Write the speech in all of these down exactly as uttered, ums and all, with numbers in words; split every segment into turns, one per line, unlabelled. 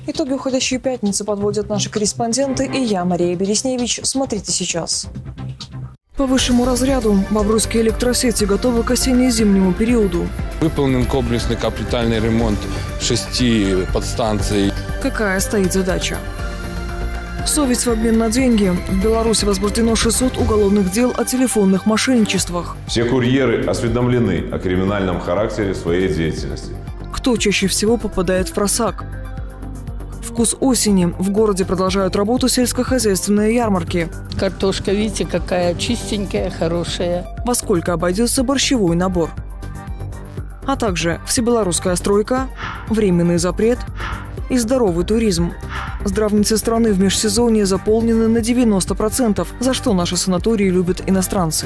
Итоги уходящей пятницы подводят наши корреспонденты и я, Мария Бересневич. Смотрите сейчас. По высшему разряду бобруйские электросети готовы к осенне-зимнему периоду.
Выполнен комплексный капитальный ремонт шести подстанций.
Какая стоит задача? Совесть в обмен на деньги. В Беларуси возбуждено шестьсот уголовных дел о телефонных мошенничествах.
Все курьеры осведомлены о криминальном характере своей деятельности.
Кто чаще всего попадает в просак? Вкус осени. В городе продолжают работу сельскохозяйственные ярмарки.
Картошка, видите, какая чистенькая, хорошая.
Во сколько обойдется борщевой набор? А также всебелорусская стройка, временный запрет и здоровый туризм. Здравницы страны в межсезонье заполнены на девяносто процентов, за что наши санатории любят иностранцы.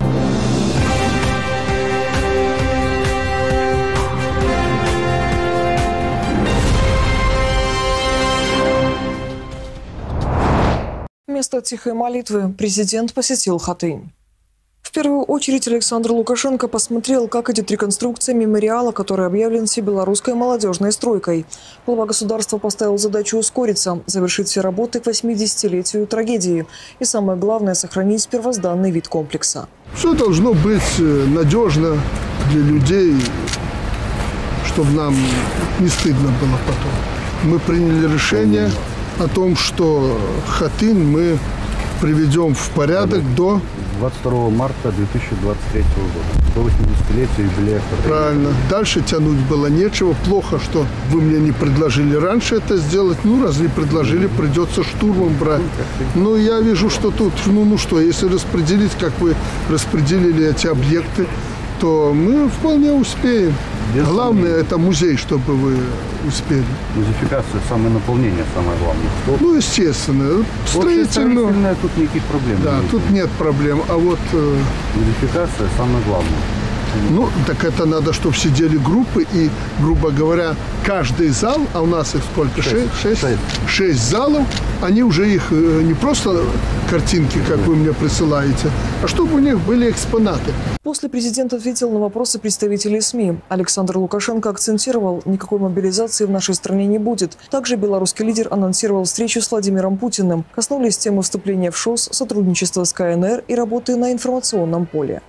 Вместо тихой молитвы президент посетил Хатынь. В первую очередь Александр Лукашенко посмотрел, как идет реконструкция мемориала, который объявлен всебелорусской молодежной стройкой. Глава государства поставил задачу ускориться, завершить все работы к восьмидесятилетию трагедии. И самое главное – сохранить первозданный вид комплекса.
Все должно быть надежно для людей, чтобы нам не стыдно было потом. Мы приняли решение о том, что Хатынь мы приведем в порядок до
двадцать второго марта две тысячи двадцать третьего года, до восьмидесятилетия юбилея Хатыни.
Правильно. Дальше тянуть было нечего. Плохо, что вы мне не предложили раньше это сделать. Ну, раз не предложили, придется штурмом брать. Но я вижу, что тут, ну, ну что, если распределить, как вы распределили эти объекты, то мы вполне успеем. Главное, это музей, чтобы вы успели.
Музификация, самое наполнение, самое главное.
Ну, естественно.
Строительно. Тут никаких проблем.
Да,
нет.
тут нет проблем. А вот...
Музификация самое главное.
Ну, так это надо, чтобы сидели группы и, грубо говоря, каждый зал, а у нас их сколько? Шесть, шесть, шесть. шесть залов, они уже их не просто картинки, как вы мне присылаете, а чтобы у них были экспонаты.
После президент ответил на вопросы представителей СМИ. Александр Лукашенко акцентировал, никакой мобилизации в нашей стране не будет. Также белорусский лидер анонсировал встречу с Владимиром Путиным. Коснулись темы вступления в ШОС, сотрудничества с КНР и работы на информационном поле.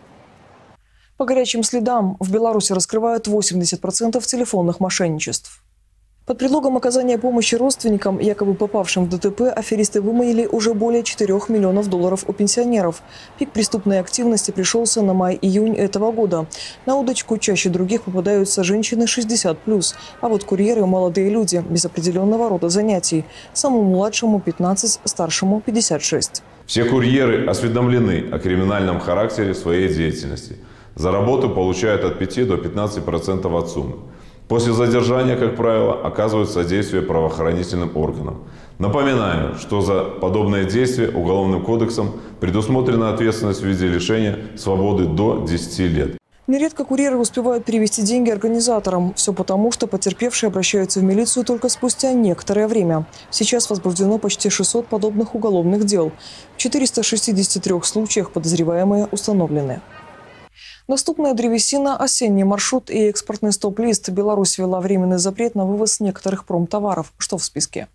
По горячим следам в Беларуси раскрывают восемьдесят процентов телефонных мошенничеств. Под предлогом оказания помощи родственникам, якобы попавшим в ДТП, аферисты выманили уже более четырёх миллионов долларов у пенсионеров. Пик преступной активности пришелся на май-июнь этого года. На удочку чаще других попадаются женщины шестьдесят плюс, а вот курьеры – молодые люди без определенного рода занятий. Самому младшему – пятнадцать, старшему – пятьдесят шесть.
Все курьеры осведомлены о криминальном характере своей деятельности. За работу получают от пяти до пятнадцати процентов от суммы. После задержания, как правило, оказывают содействие правоохранительным органам. Напоминаю, что за подобное действие Уголовным кодексом предусмотрена ответственность в виде лишения свободы до десяти лет.
Нередко курьеры успевают перевести деньги организаторам. Все потому, что потерпевшие обращаются в милицию только спустя некоторое время. Сейчас возбуждено почти шестьсот подобных уголовных дел. В четырёхстах шестидесяти трёх случаях подозреваемые установлены. Доступная древесина, осенний маршрут и экспортный стоп-лист. Беларусь ввела временный запрет на вывоз некоторых промтоваров. Что в списке?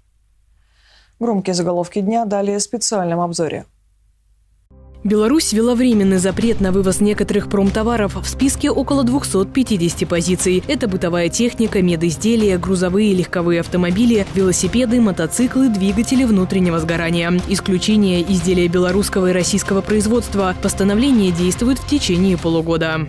Громкие заголовки дня далее в специальном обзоре.
Беларусь ввела временный запрет на вывоз некоторых промтоваров. В списке около двухсот пятидесяти позиций. Это бытовая техника, медизделия, грузовые и легковые автомобили, велосипеды, мотоциклы, двигатели внутреннего сгорания. Исключение – изделия белорусского и российского производства. Постановление действует в течение полугода.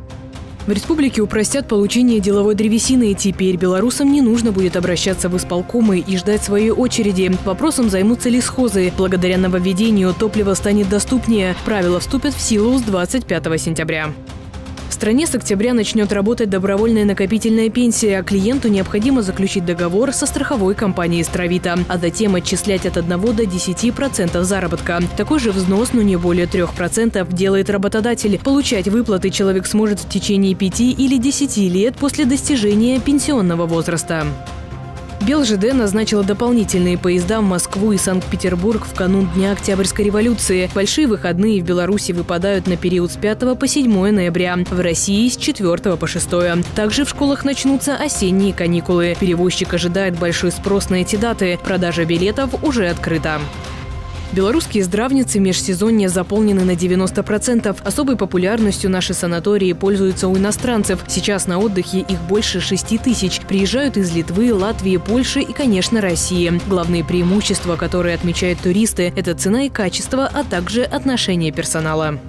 В республике упростят получение деловой древесины. Теперь белорусам не нужно будет обращаться в исполкомы и ждать своей очереди. Вопросом займутся лесхозы. Благодаря нововведению топливо станет доступнее. Правила вступят в силу с двадцать пятого сентября. В стране с октября начнет работать добровольная накопительная пенсия. Клиенту необходимо заключить договор со страховой компанией «Стравита», а затем отчислять от одного до десяти процентов заработка. Такой же взнос, но не более трёх процентов, делает работодатель. Получать выплаты человек сможет в течение пяти или десяти лет после достижения пенсионного возраста. БелЖД назначила дополнительные поезда в Москву и Санкт-Петербург в канун Дня Октябрьской революции. Большие выходные в Беларуси выпадают на период с пятого по седьмое ноября, в России с четвёртого по шестое. Также в школах начнутся осенние каникулы. Перевозчик ожидает большой спрос на эти даты. Продажа билетов уже открыта. Белорусские здравницы межсезонье заполнены на девяносто процентов. Особой популярностью наши санатории пользуются у иностранцев. Сейчас на отдыхе их больше шести тысяч. Приезжают из Литвы, Латвии, Польши и, конечно, России. Главные преимущества, которые отмечают туристы – это цена и качество, а также отношение персонала.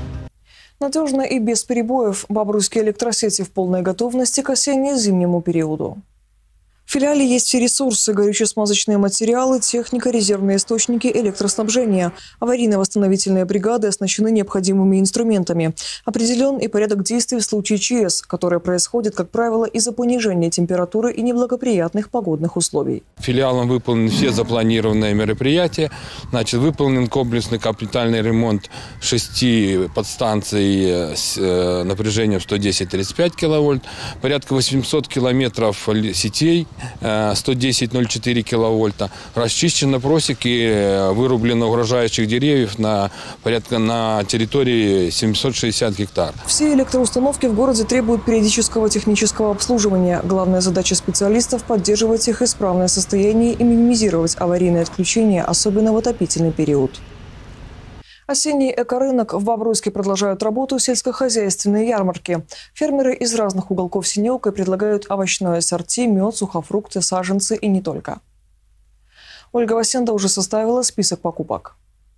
Надежно и без перебоев бобруйские электросети в полной готовности к осенне-зимнему периоду. В филиале есть все ресурсы – горюче-смазочные материалы, техника, резервные источники, электроснабжения. Аварийно-восстановительные бригады оснащены необходимыми инструментами. Определен и порядок действий в случае ЧС, которое происходит, как правило, из-за понижения температуры и неблагоприятных погодных условий.
Филиалом выполнены все запланированные мероприятия. Значит, выполнен комплексный капитальный ремонт шести подстанций с напряжением сто десять — тридцать пять киловольт, порядка восьмисот километров сетей сто десять — ноль четыре киловольта. Расчищены просеки, вырублено угрожающих деревьев на порядка на территории семьсот шестьдесят гектар.
Все электроустановки в городе требуют периодического технического обслуживания. Главная задача специалистов – поддерживать их исправное состояние и минимизировать аварийные отключения, особенно в отопительный период. Осенний экорынок в Бобруйске продолжают работу сельскохозяйственные ярмарки. Фермеры из разных уголков Синеука предлагают овощное ассорти, мед, сухофрукты, саженцы и не только. Ольга Васенда уже составила список покупок.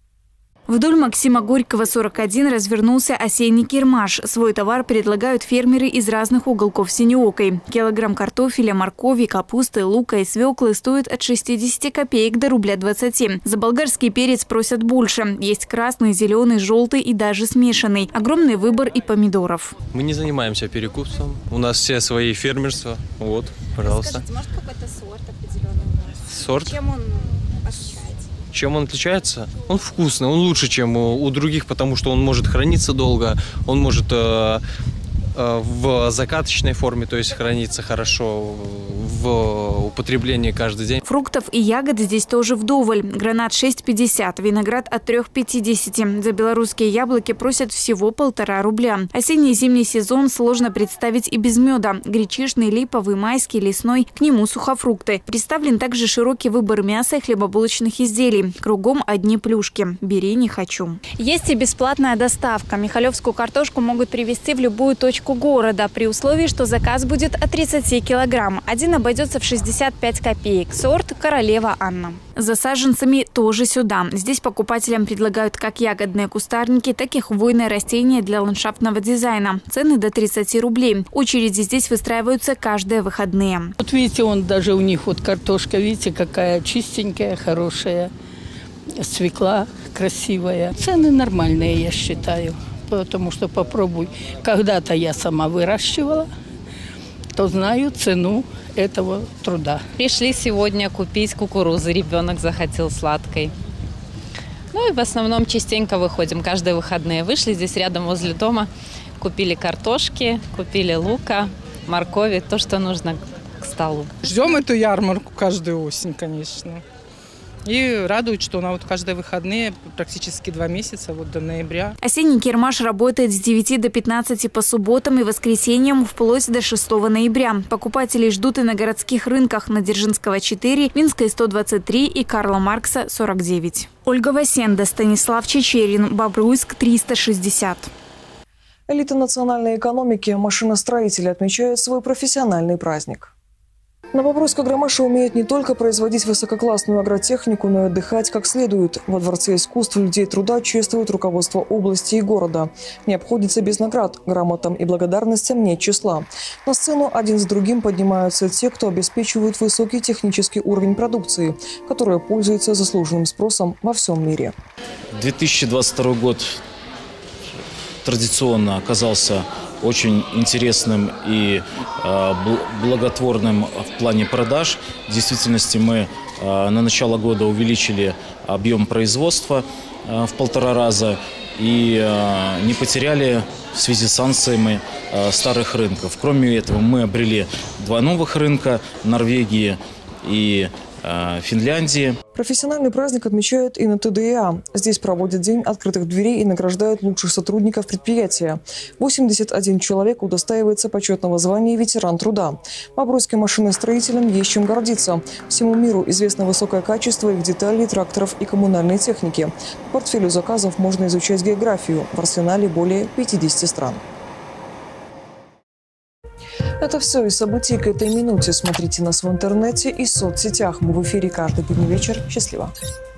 Вдоль Максима Горького, сорок один, развернулся осенний кирмаш. Свой товар предлагают фермеры из разных уголков Синеокой. Килограмм картофеля, моркови, капусты, лука и свеклы стоят от шестидесяти копеек до рубля двадцати. За болгарский перец просят больше. Есть красный, зеленый, желтый и даже смешанный. Огромный выбор и помидоров.
Мы не занимаемся перекупством. У нас все свои фермерства. Вот, пожалуйста.
Скажите, может какой-то сорт определенный у вас?
Сорт?
Чем он отличается?
Чем он отличается? Он вкусный, он лучше, чем у, у других, потому что он может храниться долго, он может э, э, в закаточной форме, то есть храниться хорошо в употреблении каждый день.
Фруктов и ягод здесь тоже вдоволь. Гранат шесть пятьдесят, виноград от трёх пятидесяти. За белорусские яблоки просят всего полтора рубля. Осенний и зимний сезон сложно представить и без меда. Гречишный, липовый, майский, лесной, к нему сухофрукты. Представлен также широкий выбор мяса и хлебобулочных изделий. Кругом одни плюшки. Бери, не хочу.
Есть и бесплатная доставка. Михалевскую картошку могут привезти в любую точку города, при условии, что заказ будет от тридцати килограмм. Один обойдется в шестьдесят пять копеек. Сорт «Королева Анна».
За саженцами тоже сюда. Здесь покупателям предлагают как ягодные кустарники, так и хвойные растения для ландшафтного дизайна. Цены до тридцати рублей. Очереди здесь выстраиваются каждые выходные.
Вот видите, он даже у них вот картошка, видите, какая чистенькая, хорошая. Свекла красивая. Цены нормальные, я считаю. Потому что попробуй. Когда-то я сама выращивала, то знаю цену этого труда.
Пришли сегодня купить кукурузы. Ребенок захотел сладкой. Ну и в основном частенько выходим. Каждые выходные вышли здесь рядом возле дома. Купили картошки, купили лука, моркови. То, что нужно к столу.
Ждем эту ярмарку каждую осень, конечно. И радует, что она вот каждые выходные, практически два месяца, вот до ноября.
Осенний кирмаш работает с девяти до пятнадцати по субботам и воскресеньям вплоть до шестого ноября. Покупателей ждут и на городских рынках на Дзержинского четыре, Минской сто двадцать три и Карла Маркса сорок девять. Ольга Васенда, Станислав Чечерин, Бобруйск триста шестьдесят.
Элита национальной экономики, машиностроители отмечают свой профессиональный праздник. На Бобруйско-Громаше умеют не только производить высококлассную агротехнику, но и отдыхать как следует. Во Дворце искусств людей труда чествует руководство области и города. Не обходится без наград, грамотам и благодарностям нет числа. На сцену один за другим поднимаются те, кто обеспечивают высокий технический уровень продукции, которая пользуется заслуженным спросом во всем мире.
две тысячи двадцать второй год традиционно оказался очень интересным и э, благотворным в плане продаж. В действительности мы э, на начало года увеличили объем производства э, в полтора раза и э, не потеряли в связи с санкциями э, старых рынков. Кроме этого, мы обрели два новых рынка – Норвегии и Финляндии.
Профессиональный праздник отмечают и на тэ дэ и а. Здесь проводят день открытых дверей и награждают лучших сотрудников предприятия. восемьдесят один человек удостаивается почетного звания ветеран труда. Бобруйским машиностроителям есть чем гордиться. Всему миру известно высокое качество их деталей, тракторов и коммунальной техники. По портфелю заказов можно изучать географию. В арсенале более пятидесяти стран. Это все из событий к этой минуте. Смотрите нас в интернете и соцсетях. Мы в эфире каждый будний вечер. Счастливо!